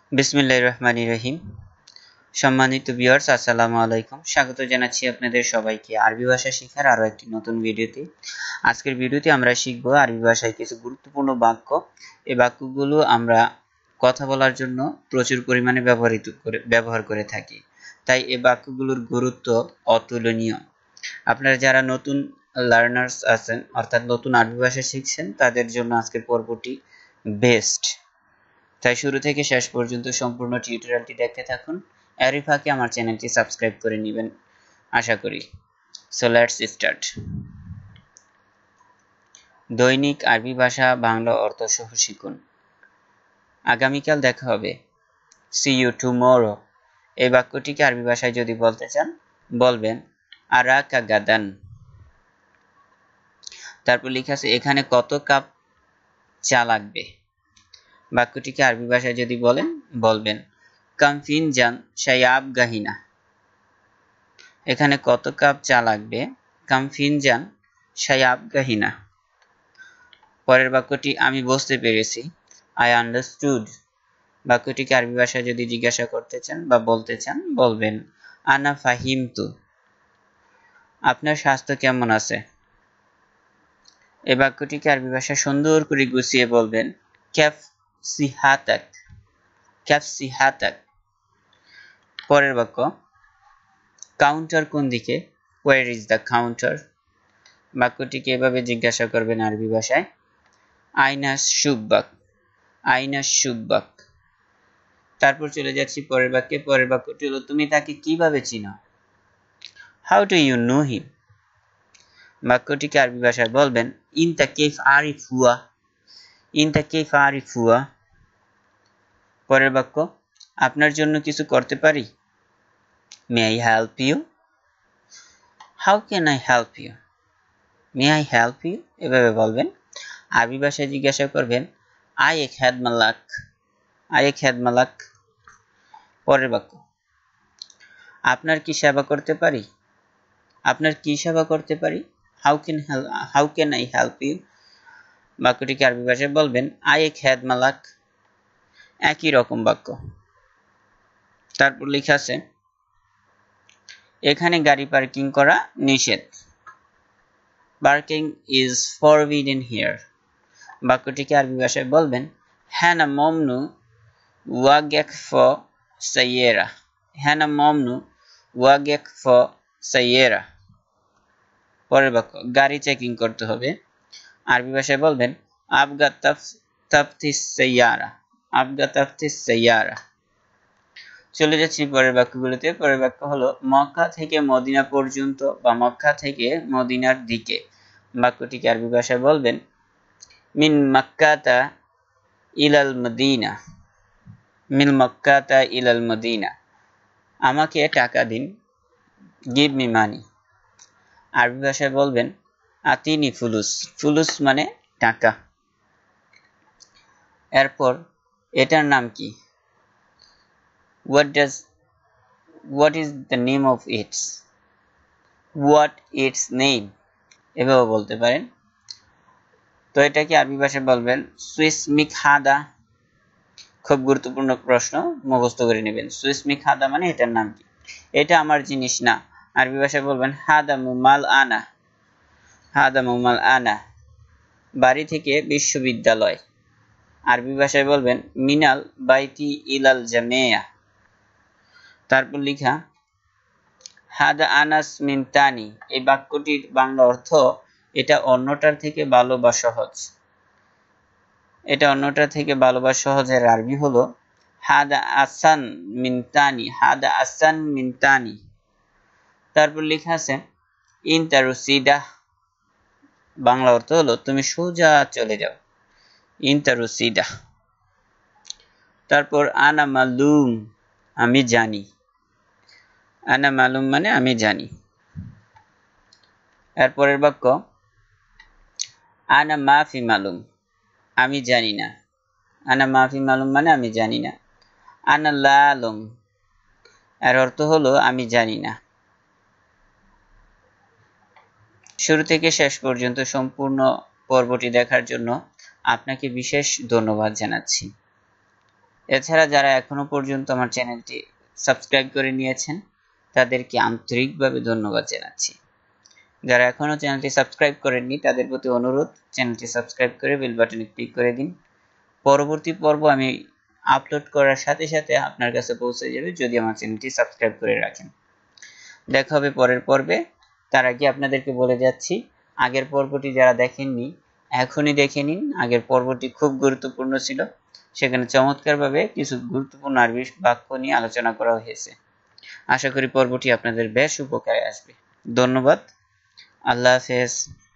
বিসমিল্লাহির রহমানির রহিম। সম্মানিত ভিউয়ার্স, আসসালামু আলাইকুম। স্বাগত জানাচ্ছি আপনাদের সবাইকে আরবি ভাষা শেখার আরো একটি নতুন ভিডিওতে। আজকের ভিডিওতে আমরা শিখব আরবি ভাষায় কিছু গুরুত্বপূর্ণ বাক্য। এই বাক্যগুলো আমরা কথা বলার জন্য প্রচুর পরিমাণে ব্যবহার করে থাকি, তাই এই বাক্যগুলোর গুরুত্ব অতুলনীয়। আপনারা যারা নতুন লার্নার্স আছেন, অর্থাৎ নতুন আরবি ভাষা শিখছেন, তাদের জন্য আজকের পর্বটি বেস্ট। তাই শুরু থেকে শেষ পর্যন্ত সম্পূর্ণ টিউটোরিয়ালটি দেখতে থাকুন। এরই ফাঁকে আমার চ্যানেলটি সাবস্ক্রাইব করে নেবেন আশা করি। So let's start. দৈনিক আরবি ভাষা বাংলা অর্থ সহ শিখুন। আগামীকাল দেখা হবে। See you tomorrow. এই বাক্যটিকে আরবি ভাষায় যদি বলতে চান, বলবেন আরাকা গাদান। তারপর লেখা আছে এখানে কত কাপ চা লাগবে। বাক্যটিকে আরবি ভাষায় যদি বলবেন কাম ফিনজান শায়াব গাহিনা। এখানে কত কাপ চা লাগবে। কাম ফিনজান শায়াব গাহিনা। পরের বাক্যটি আমি বুঝতে পেরেছি। I understood. বাক্যটিকে আরবি ভাষায় যদি জিজ্ঞাসা করতে চান বা বলতে চান, বলবেন আনা ফাহিমতু। আপনার স্বাস্থ্য কেমন আছে। এই বাক্যটিকে আরবি ভাষায় সুন্দর করে গুছিয়ে বলবেন ক্যাফ সিহাতাক। ক্যাফ সিহাতাক। পরের বাক্য কাউন্টার কোন দিকে। Where is the counter. বাক্যটিকে এভাবে জিজ্ঞাসা করবেন আরবি ভাষায় আইনা শুব্বাক। আইনা শুব্বাক। তারপর চলে যাচ্ছি পরের বাক্যে। পরের বাক্যটি হলো তুমি তাকে কিভাবে চিনো। How do you know him. বাক্যটিকে আরবি ভাষায় বলবেন ইনতা কেফ আরিফুয়া। ইনতা কেফ আরিফুয়া। পরের বাক্য আপনার জন্য কিছু করতে পারি। May I help you. How can I help you. May I help you. এভাবে বলবেন। আরবি ভাষায় জিজ্ঞাসা করবেন আই খেদ মালাক। আই খেদ মালাক। পরের বাক্য আপনার কি সেবা করতে পারি। আপনার কি সেবা করতে পারি। How can I help you. বাক্যটিকে আরবি ভাষায় বলবেন আই খেদ মালাক। একই রকম বাক্য। তারপর লেখা আছে এখানে গাড়ি পার্কিং করা নিষেধ। Parking is forbidden here. বাক্যটিকে আরবি ভাষায় বলবেন হ্যানা মমনু ওয়াগেক ফ সাইয়েরা। হ্যানা মমনু ওয়াগেক ফ সাইয়েরা। পরের বাক্য গাড়ি চেকিং করতে হবে। আরবি ভাষায় বলবেন আবগা তাফতিস সাইয়ারা। আবগা তাফতিস সাইয়ারা। চলে যাচ্ছি পরের বাক্যগুলোতে। পরের বাক্য হলো মক্কা থেকে মদিনা পর্যন্ত বা মক্কা থেকে মদিনার দিকে। বাক্যটিকে আরবি ভাষায় বলবেন মিন মক্কাতা ইলাল মদিনা। মিন মক্কাতা ইলাল মদিনা। আমাকে টাকা দিন। Give me money. আরবি ভাষায় বলবেন আতিনি ফুলুস। ফুলুস মানে টাকা। এরপর এটার নাম কি। what is the name of its. what its name এভাবে বলতে পারেন। তো এটাকে আরবি ভাষায় বলবেন সুইসমিক হাদা। খুব গুরুত্বপূর্ণ প্রশ্ন, মুখস্থ করে নেবেন। সুইসমিক হাদা মানে এটার নাম কি। এটা আমার জিনিস না। আরবি ভাষায় বলবেন হাদা মুমাল আনা। হাদা মুমাল আনা। বাড়ি থেকে বিশ্ববিদ্যালয়। আরবি ভাষায় বলবেন মিনাল বাইতি ইলাল জামিয়া। তারপর লেখা হাদা আনাস মিনতানি। এই বাক্যটির বাংলা অর্থ এটা অন্যটার থেকে ভালো বা সহজ। এটা অন্যটার থেকে ভালো বা সহজের আরবি হলো হাদা আসান মিনতানি। হাদা আসান মিনতানি। তারপর লেখা আছে ইনতারুসিদা। বাংলা অর্থ হলো তুমি সোজা চলে যাও। ইনতারুসিদা। তারপর আনা মালুম। আমি জানি। আনা মালুম মানে আমি জানি। এরপরের বাক্য আনা মাফি মালুম। আমি জানি না। আনা মাফি মালুম মানে আমি জানি না। আনা লা আলম। এর অর্থ হলো আমি জানি না। শুরু থেকে শেষ পর্যন্ত সম্পূর্ণ পর্বটি দেখার জন্য আপনাকে বিশেষ ধন্যবাদ জানাচ্ছি। এছাড়া যারা এখনো পর্যন্ত আমার চ্যানেলটি সাবস্ক্রাইব করে নিয়েছেন তাদেরকে আন্তরিকভাবে ধন্যবাদ জানাচ্ছি। যারা এখনো চ্যানেলটি সাবস্ক্রাইব করেননি তাদের প্রতি অনুরোধ, চ্যানেলটি সাবস্ক্রাইব করে বেল বাটনে ক্লিক করে দিন। পরবর্তী পর্ব আমি আপলোড করার সাথে সাথে আপনার কাছে পৌঁছে যাবে যদি আমার চ্যানেলটি সাবস্ক্রাইব করে রাখেন। দেখা হবে পরের পর্বে। তার আগে আপনাদেরকে বলে যাচ্ছি, আগের পর্বটি যারা দেখেননি এখনই দেখে নিন। আগের পর্বটি খুব গুরুত্বপূর্ণ ছিল, সেখানে চমৎকারভাবে কিছু গুরুত্বপূর্ণ আরবি বাক্য নিয়ে আলোচনা করা হয়েছে। আশা করি পর্বটি আপনাদের বেশ উপকারে আসবে। ধন্যবাদ। আল্লাহ হাফেজ।